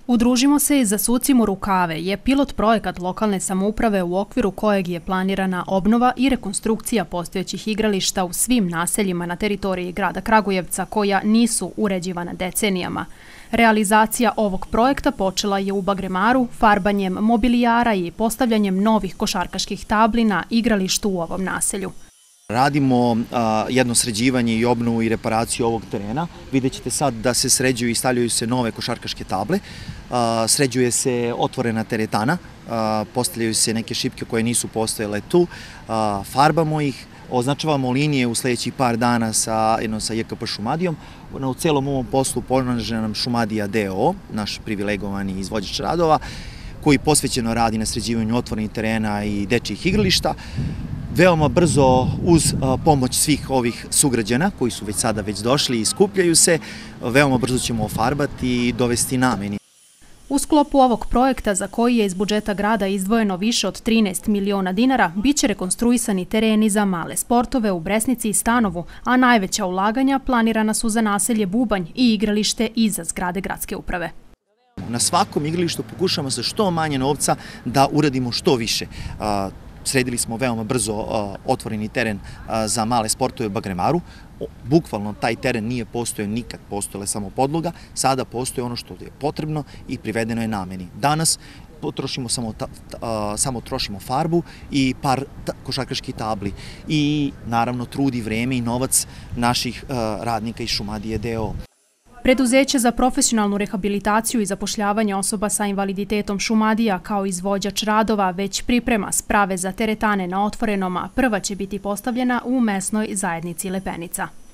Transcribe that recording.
Udružimo se i zasucimo rukave je pilot projekat lokalne samouprave u okviru kojeg je planirana obnova i rekonstrukcija postojećih igrališta u svim naseljima na teritoriji grada Kragujevca koja nisu uređivana decenijama. Realizacija ovog projekta počela je u Bagremaru farbanjem mobilijara i postavljanjem novih košarkaških tabli na igralištu u ovom naselju. Radimo jedno sređivanje i obnovu i reparaciju ovog terena. Vidjet ćete sad da se sređuju i stavljaju se nove košarkaške table, sređuje se otvorena teretana, postavljaju se neke šipke koje nisu postojale tu, farbamo ih, označavamo linije u sljedećih par dana sa JKP Šumadijom. U celom ovom poslu pomaže nam Šumadija DOO, naš privilegovani izvođač radova, koji posvećeno radi na sređivanju otvorenih terena i dečjih igrališta. Veoma brzo, uz pomoć svih ovih sugrađana koji su već sada došli i skupljaju se, veoma brzo ćemo ofarbati i dovesti nameni. U sklopu ovog projekta, za koji je iz budžeta grada izdvojeno više od 13 miliona dinara, biće rekonstruisani tereni za male sportove u Bresnici i Stanovu, a najveća ulaganja planirana su za naselje Bubanj i igralište iza zgrade gradske uprave. Na svakom igralištu pokušamo sa što manje novca da uradimo što više. Sredili smo veoma brzo otvoreni teren za male sportove u Bagremaru. Bukvalno taj teren nije postojao nikad, postojala samo podloga, sada postoji ono što je potrebno i privedeno je nameni. Danas potrošimo samo trošimo farbu i par košarkaških tabli i naravno trud i vreme i novac naših radnika iz Šumadije DOO. Preduzeće za profesionalnu rehabilitaciju i zapošljavanje osoba sa invaliditetom Šumadija kao izvođač radova već priprema sprave za teretane na otvorenom, a prva će biti postavljena u mesnoj zajednici Lepenica.